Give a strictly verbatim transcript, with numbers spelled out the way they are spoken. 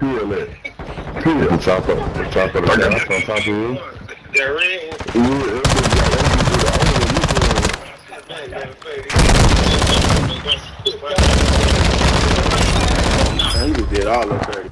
Peel it. Peel. The top of the top of the house on top of you. They're in. Man, you just did all of that.